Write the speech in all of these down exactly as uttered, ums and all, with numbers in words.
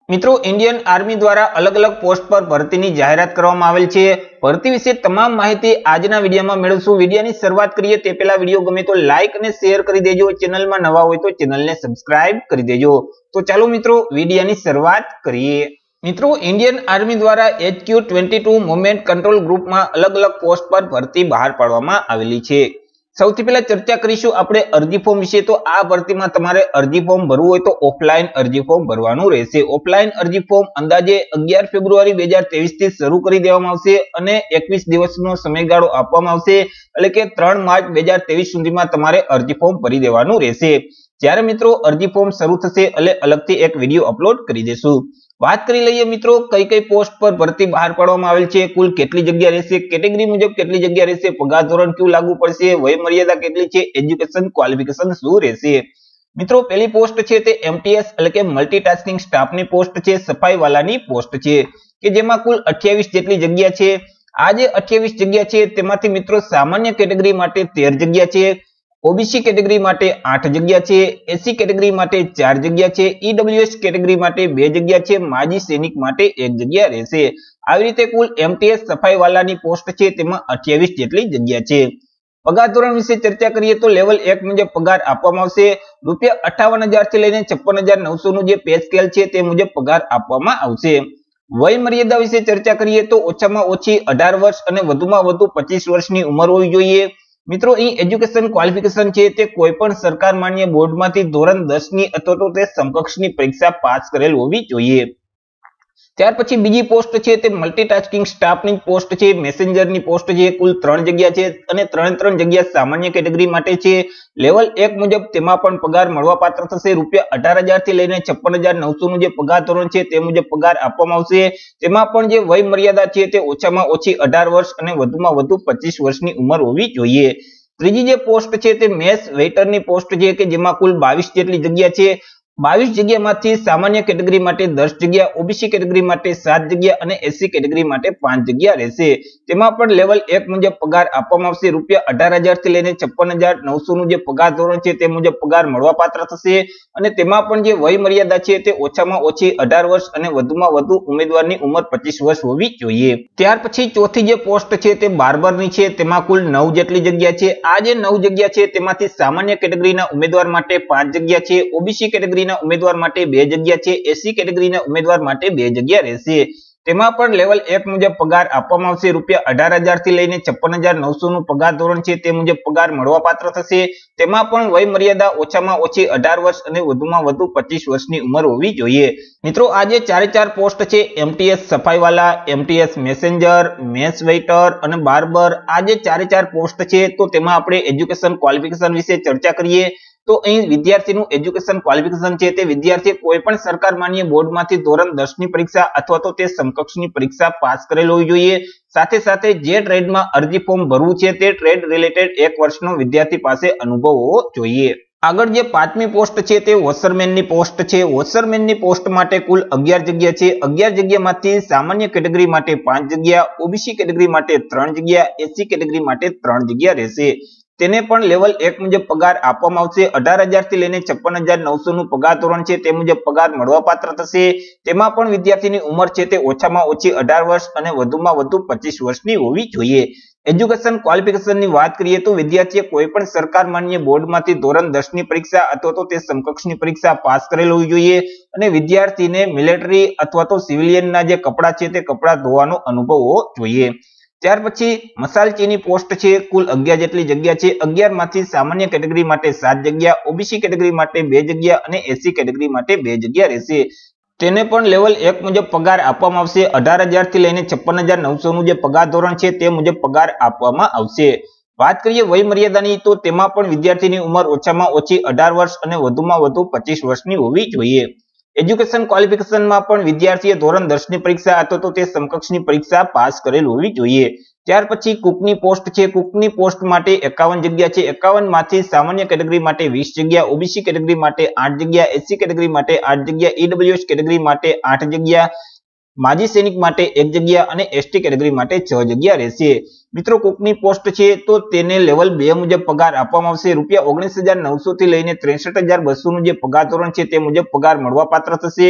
મિત્રો Indian army द्वारा अलग अलग पोस्ट पर भर्ती की जाहेरात करवामां आवेल छे। भर्ती विषे तमाम माहिती आजना विडियो में मेळवशुं। विडियोनी शरूआत करीए ते पहेला विडियो गमे तो लाइक अने शेर करी देजो। चेनल में नवा होय तो चेनल ने सब्सक्राइब करी देजो। तो चालो मित्रों विडियोनी शरूआत करीए। मित्रों इंडियन आर्मी द्वारा H Q twenty two movement control group में अलग अलग पोस्ट पर भर्ती बहार पाडवामां आवेली छे। सौथी पहला चर्चा करीशुं आपणे अरजी फॉर्म विषे। तो आ भर्ती में तमारे अरजी फॉर्म भरवुं होय तो ऑफलाइन अरजी फॉर्म भरवानुं रहेशे। ऑफलाइन अरजी फॉर्म अंदाजे अगियार फेब्रुआरी दो हज़ार तेवीस थी शरू करी देवामां आवशे अने एकवीस दिवसनो समयगाळो आपवामां आवशे એટલે કે ત્રણ માર્ચ दो हज़ार तेवीस सुधीमां तमारे अरजी फॉर्म भरी देवानुं रहेशे। ज्यारे मित्रों अरजी फॉर्म शरू थशे એટલે अलगथी एक विडियो अपलोड करी देशुं। बात करी लईए मित्रों कई कई पोस्ट पर भर्ती बहार पाडवामां आवेल छे, कुल केटली जग्या रहेशे, केटेगरी मुजब केटली जग्या रहेशे, पगार धोरण क्यों लागू पड़शे, वय मर्यादा केटली छे, एज्युकेशन क्वॉलिफिकेशन शुं रहेशे। मित्रों पहली पोस्ट छे ते एमटीएस એટલે કે मल्टीटास्किंग स्टाफ ની પોસ્ટ છે, સફાઈ વાલાની પોસ્ટ છે કે જેમાં કુલ अट्ठाईस જેટલી જગ્યા છે। આ જે अट्ठाईस જગ્યા છે તેમાંથી મિત્રો સામાન્ય કેટેગરી માટે तेरह જગ્યા છે, ओबीसी कैटेगरी माटे आठ जग्या छे, एसी कैटेगरी माटे चार जग्या छे, ईडब्ल्यूएस कैटेगरी माटे बे जग्या छे, माजी सैनिक माटे एक जग्या रहेशे। આવી રીતે कुल एमटीएस सफाई वालानी पोस्ट छे तेमां अट्ठाईस जेटली जग्या छे। पगार धोरण विषे चर्चा करिए तो लेवल एक मुजब पगार आपवामां आवशे। रूपिया अठावन हजार थी लईने छप्पन हजार नौसो नु जे पे स्केल छे ते मुजब पगार आपवामां आवशे। वय मर्यादा विषे चर्चा करिए तो ओछामां ओછી अठार वर्ष अने वधुमां वधु पच्चीस वर्षनी उंमर होवी जोईए। मित्रों अहीं एज्युकेशन क्वॉलिफिकेशन छे ते कोईपण सरकार मान्य बोर्डमांथी धोरण दस नी अथवा तो ते समकक्षनी परीक्षा पास करेल होवी जोईए। त्यार पछी बीजी पोस्ट छे ते मल्टीटास्किंग स्टाफ नी पोस्ट छे, मेसेंजर नी पोस्ट छे। कुल त्रण जग्या छे अने त्रण त्रण जग्या सामान्य केटेगरी माटे छे। लेवल एक मुजब तेमां पण पगार मळवापात्र थशे। रूपिया अठार हजार थी लईने छप्पन हजार नौसो नु जे पगार धोरण छे ते मुजब पगार आपवामां आवशे। तेमां पण जे वय मर्यादा छे ते ओछामां ओછી अठार वर्ष अने वधुमां वधु पच्चीस वर्षनी उंमर होवी जोईए। त्रीजी जे पोस्ट छे ते मेस वेटर नी पोस्ट छे के जेमां कुल बावीस जेटली जग्या छे। बावीस जग्या मांथी सामान्य कैटेगरी माटे दस जग्या, ओबीसी कैटेगरी माटे सात जग्या अने एसी कैटेगरी माटे पांच जग्या रहेशे। तेमां पण लेवल एक मुजब पगार आपवामां आवशे। रूपिया अठार हजार थी लईने छप्पन हजार नौसो नु जे पगार धोरण छे ते मुजब पगार मळवापात्र थशे अने तेमां पण जे वय मर्यादा छे ते ओछामां ओછી अठार वर्ष अने वधुमां वधु उमेदवारनी उंमर पच्चीस वर्ष होवी जोईए। त्यार पछी चौथी जे पोस्ट छे ते बार्बरनी छे। तेमां कुल नौ जेटली जग्या छे। आ जे नौ जग्या छे तेमांथी सामान्य कैटेगरीना उमेदवार माटे पांच जग्या छे, ओबीसी कैटेगरी उम्मीदवार माटे बे जग्या छे, एसी कैटेगरी उम्मीदवार माटे बे जग्या रहेशे। तेमां पण लेवल एक मुजब पगार आपवामां आवशे। रूपिया अठार हजार थी लईने छप्पन हजार नौसो नु पगार धोरण छे ते मुजब पगार मळवापात्र थशे। तेमां पण वय मर्यादा ओछामां ओછી अठार वर्ष अने वधुमां वधु पच्चीस वर्षनी उंमर होवी जोईए। मित्रों आज चारे चार पोस्ट छे एमटीएस सफाईवाला, एमटीएस मेसेंजर, मेस वेटर अने बार्बर। आज चारे चार पोस्ट छे तो तेमां आपणे एज्युकेशन क्वॉलिफिकेशन विषे चर्चा करीए तो अहीं विद्यार्थीनुं एज्युकेशन क्वॉलिफिकेशन छे ते विद्यार्थीए कोईपण सरकार मान्य बोर्डमांथी धोरण दस नी परीक्षा अथवा तो ते समकक्षनी परीक्षा पास करेल होवी जोईए। साथे साथे जे ट्रेडमां अरजी फॉर्म भरवुं छे ते ट्रेड रिलेटेड एक वर्षनो विद्यार्थी पासे अनुभव होवो जोईए। आगळ जे पांचमी पोस्ट छे ते वॉशरमेननी पोस्ट छे। वॉशरमेननी पोस्ट माटे कुल अगियार जग्या छे। अगियार जग्यामांथी सामान्य कैटेगरी माटे पांच जग्या, ओबीसी कैटेगरी माटे त्रण जग्या, एसी कैटेगरी माटे त्रण जग्या रहेशे। तेने पण लेवल एक मुजब पगार आपवामां आवशे। अठार हजार थी लईने छप्पन हजार नौसो नु पगार धोरण छे ते मुजब पगार मळवापात्र थशे। तेमां पण विद्यार्थीनी उंमर छे ते ओछामां ओછી अठार वर्ष अने वधुमां वधु पच्चीस वर्षनी होवी जोईए। एज्युकेशन क्वॉलिफिकेशन नी वात करीए तो विद्यार्थीए कोईपण सरकार मान्य बोर्डमांथी धोरण दस नी परीक्षा अथवा तो ते समकक्षनी परीक्षा पास करेल होवी जोईए अने विद्यार्थीने मिलिटरी अथवा तो सिविलियनना जे कपड़ा छे ते कपड़ा धोવાનો अनुभव होवो जोईए। त्यार पछी मसालचीनी पोस्ट छे। कुल अगियार जेटली जग्या छे। अगियार मांथी सामान्य कैटेगरी माटे सात जग्या, ओबीसी कैटेगरी माटे बे जग्या अने एसी कैटेगरी माटे बे जग्या रहेशे। तेने पण लेवल एक मुजब पगार आपवामां आवशे। अठार हजार थी लईने छप्पन हजार नौसो नु जे पगार धोरण छे ते मुजब पगार आपवामां आवशे। बात करिए वय मर्यादानी तो तेमां पण विद्यार्थीनी उंमर ओछामां ओછી अठार वर्ष अने वधुमां वधु पच्चीस वर्षनी होवी जोईए। एज्युकेशन क्वॉलिफिकेशन में पण विद्यार्थीए धोरण दस नी परीक्षा अथवा तो ते समकक्षनी परीक्षा पास करेल होवी जोईए। त्यार पछी कुकनी पोस्ट छे। कुकनी पोस्ट माटे एकावन जग्या छे। एकावन मांथी सामान्य कैटेगरी माटे वीस जग्या, ओबीसी कैटेगरी माटे आठ जग्या, एसी कैटेगरी माटे आठ जग्या, ईडब्ल्यूएस कैटेगरी माटे आठ जग्या, माजी सैनिक माटे एक जग्या अने एसटी कैटेगरी माटे छ जग्या रहेशे। मित्रों कुकनी पोस्ट छे तो तेने लेवल बे मुजब पगार आपवामां आवशे। रूपिया ओगनीस हजार नौसो थी लईने त्रेसठ हजार बसो नु जे पगार धोरण छे ते मुजब पगार मळवापात्र थशे।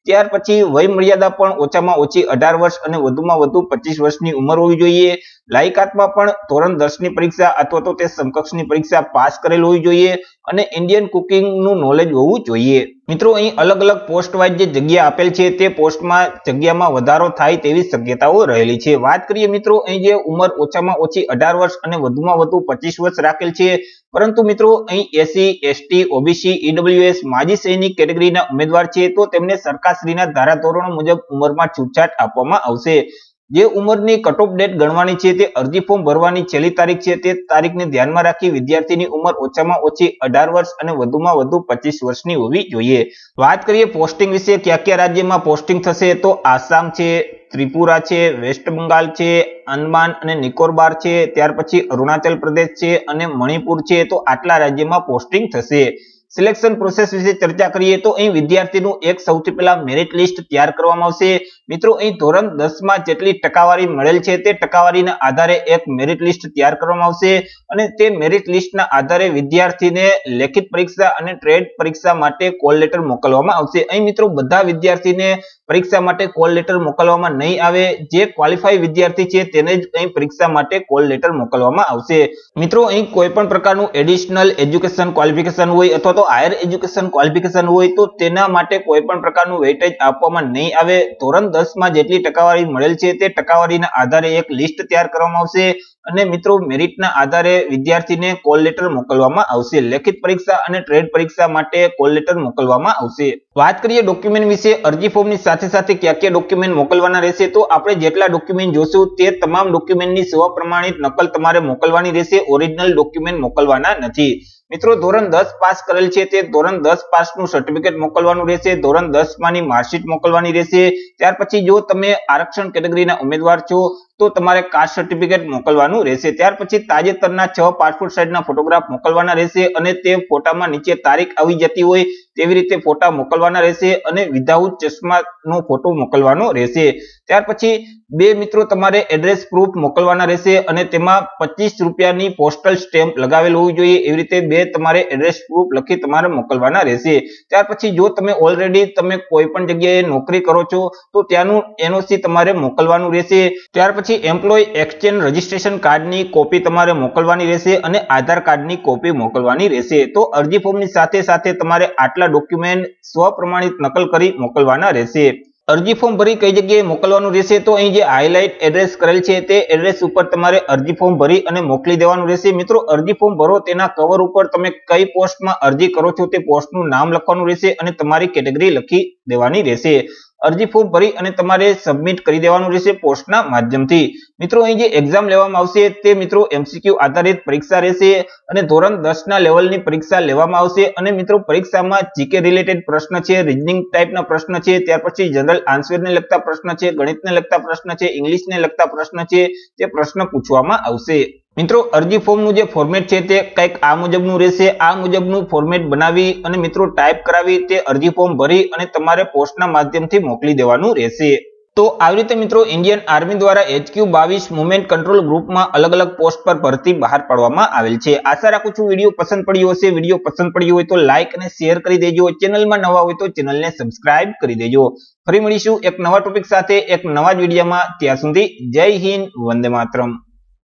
ત્યાર પછી વય મર્યાદા પણ ઓછામાં ઓછી અઢાર વર્ષ અને વધુમાં વધુ પચીસ વર્ષની ઉંમર હોવી જોઈએ। લાયકાતમાં પણ ધોરણ દસ ની પરીક્ષા અથવા તો તે સમકક્ષની પરીક્ષા પાસ કરેલ હોવી જોઈએ અને ઇન્ડિયન કુકિંગ નું નોલેજ હોવું જોઈએ। મિત્રો અહીં અલગ અલગ પોસ્ટ વાઇઝ જે જગ્યા આપેલ છે તે પોસ્ટમાં જગ્યામાં વધારો થાય તેવી શક્યતાઓ રહેલી છે। વાત કરીએ મિત્રો અહીં જે ઉંમર ઓછામાં ઓછી અઢાર વર્ષ અને વધુમાં વધુ પચીસ વર્ષ રાખેલ છે, પરંતુ મિત્રો અહીં એસસી, એસટી, ઓબીસી, ઈડબ્લ્યુએસ, માજી સૈનિક કેટેગરીના ઉમેદવાર છે તો તેમને સરકારશ્રીના ધારાધોરણો મુજબ ઉંમરમાં છૂટછાટ આપવામાં આવશે। જે ઉંમરની કટ ઓફ ડેટ ગણવાની છે તે અરજી ફોર્મ ભરવાની છેલ્લી તારીખ છે તે તારીખને ધ્યાનમાં રાખી વિદ્યાર્થીની ઉંમર ઓછામાં ઓછી અઢાર વર્ષ અને વધુમાં વધુ પચીસ વર્ષની હોવી જોઈએ। વાત કરીએ પોસ્ટિંગ વિશે, કયા કયા રાજ્યમાં પોસ્ટિંગ થશે તો આસામ છે, ત્રિપુરા છે, વેસ્ટ બંગાળ છે, અંદમાન અને નિકોબાર છે, ત્યાર પછી અરુણાચલ પ્રદેશ છે અને મણિપુર છે તો આટલા રાજ્યમાં પોસ્ટિંગ થશે। સિલેક્શન પ્રોસેસ વિશે ચર્ચા કરીએ તો અહીં વિદ્યાર્થીનું એક સૌથી પહેલા મેરિટ લિસ્ટ તૈયાર કરવામાં આવશે। મિત્રો અહીં ધોરણ દસ માં જેટલી ટકાવારી મળેલ છે તે ટકાવારીના આધારે એક મેરિટ લિસ્ટ તૈયાર કરવામાં આવશે અને તે મેરિટ લિસ્ટના આધારે વિદ્યાર્થીને લેખિત પરીક્ષા અને ટ્રેડ પરીક્ષા માટે કોલ લેટર મોકલવામાં આવશે। અહીં મિત્રો બધા વિદ્યાર્થીને પરીક્ષા માટે કોલ લેટર મોકલવામાં નહીં આવે, જે ક્વોલિફાઈ વિદ્યાર્થી છે તેને જ અહીં પરીક્ષા માટે કોલ લેટર મોકલવામાં આવશે। મિત્રો અહીં કોઈ પણ પ્રકારનું એડિશનલ એજ્યુકેશન ક્વોલિફિકેશન હોય અથવા તો હાયર એજ્યુકેશન ક્વોલિફિકેશન હોય તો તેના માટે કોઈ પણ પ્રકારનું વેઇટેજ આપવામાં નહીં આવે। ધોરણ દસ માં જેટલી ટકાવારી મળેલ છે તે ટકાવારીના આધારે એક લિસ્ટ તૈયાર કરવામાં આવશે અને મિત્રો મેરિટના આધારે વિદ્યાર્થીને કોલ લેટર મોકલવામાં આવશે। લેખિત પરીક્ષા અને ટ્રેડ પરીક્ષા માટે કોલ લેટર મોકલવામાં આવશે। વાત કરીએ ડોક્યુમેન્ટ વિશે, અરજી ફોર્મની સાથે સાથે કયા કયા ડોક્યુમેન્ટ મોકલવાના રહેશે તો આપણે જેટલા ડોક્યુમેન્ટ જોશું તે તમામ ડોક્યુમેન્ટની સ્વપ્રમાણિત નકલ તમારે મોકલવાની રહેશે, ઓરિજિનલ ડોક્યુમેન્ટ મોકલવાના નથી। મિત્રો ધોરણ દસ પાસ કરેલ છે તે ધોરણ દસ પાસનું સર્ટિફિકેટ મોકલવાનું રહેશે, ધોરણ દસ માંની માર્કશીટ મોકલવાની રહેશે। ત્યાર પછી જો તમે આરક્ષણ કેટેગરીના ઉમેદવાર છો તો તમારે કાસ્ટ સર્ટિફિકેટ મોકલવાનું રહેશે। ત્યાર પછી તાજેતરના છ પાસપોર્ટ સાઇઝના ફોટોગ્રાફ મોકલવાના રહેશે અને તે ફોટામાં નીચે તારીખ આવી જતી હોય તેવી રીતે ફોટા મોકલવાના રહેશે અને વિધાઉટ ચશ્માનો ફોટો મોકલવાનો રહેશે। ત્યાર પછી બે મિત્રો તમારે એડ્રેસ પ્રૂફ મોકલવાના રહેશે અને તેમાં પચીસ રૂપિયાની પોસ્ટલ સ્ટેમ્પ લગાવેલ હોવી જોઈએ, એવી રીતે બે તમારે એડ્રેસ પ્રૂફ લખી તમારે મોકલવાના રહેશે। ત્યાર પછી જો તમે ઓલરેડી તમે કોઈ પણ જગ્યાએ નોકરી કરો છો તો ત્યાંનું એનઓસી તમારે મોકલવાનું રહેશે। ત્યાર પછી એમ્પ્લોય એક્સચેન્જ રજીસ્ટ્રેશન કાર્ડની કોપી તમારે મોકલવાની રહેશે અને આધાર કાર્ડની કોપી મોકલવાની રહેશે। તો અરજી ફોર્મની સાથે સાથે તમારે આટલા ડોક્યુમેન્ટ સ્વપ્રમાણિત નકલ કરી મોકલવાના રહેશે। અરજી ફોર્મ ભરી કઈ જગ્યાએ મોકલવાનું રહેશે તો અહીં જે હાઇલાઇટ એડ્રેસ કરેલ છે તે એડ્રેસ ઉપર તમારે અરજી ફોર્મ ભરી અને મોકલી દેવાનું રહેશે। મિત્રો અરજી ફોર્મ ભરો તેના કવર ઉપર તમે કઈ પોસ્ટમાં અરજી કરો છો તે પોસ્ટનું નામ લખવાનું રહેશે અને તમારી કેટેગરી લખી દેવાની રહેશે। અરજી ફોર્મ ભરી અને તમારે સબમિટ કરી દેવાનું રહેશે પોસ્ટના માધ્યમથી। મિત્રો અહીં જે એક્ઝામ લેવામાં આવશે તે મિત્રો એમસીક્યુ આધારિત પરીક્ષા રહેશે અને ધોરણ દસ ના લેવલની પરીક્ષા લેવામાં આવશે અને મિત્રો પરીક્ષામાં જીકે રિલેટેડ પ્રશ્ન છે, રીઝનિંગ ટાઈપના પ્રશ્ન છે, ત્યાર પછી જનરલ આન્સરને લગતા પ્રશ્ન છે, ગણિતને લગતા પ્રશ્ન છે, ઇંગ્લિશને લગતા પ્રશ્ન છે તે પ્રશ્ન પૂછવામાં આવશે। મિત્રો અરજી ફોર્મનું જે ફોર્મેટ છે તે કંઈક આ મુજબનું રહેશે। આ મુજબનું ફોર્મેટ બનાવી અને મિત્રો ટાઈપ કરાવી તે અરજી ફોર્મ ભરી અને તમારે પોસ્ટના માધ્યમથી મોકલી દેવાનું રહેશે। તો આવી રીતે મિત્રો ઇન્ડિયન આર્મી દ્વારા એચક્યુ બાવીસ મુવમેન્ટ કંટ્રોલ ગ્રુપમાં અલગ અલગ પોસ્ટ પર ભરતી બહાર પાડવામાં આવેલ છે। આશા રાખું છું વિડીયો પસંદ પડ્યો હશે। વિડીયો પસંદ પડ્યો હોય તો લાઇક અને શેર કરી દેજો, ચેનલમાં નવા હોય તો ચેનલને સબસ્ક્રાઇબ કરી દેજો। ફરી મળીશું એક નવા ટોપિક સાથે એક નવા જ વિડીયોમાં, ત્યાં સુધી જય હિન્દ, વંદે માતરમ।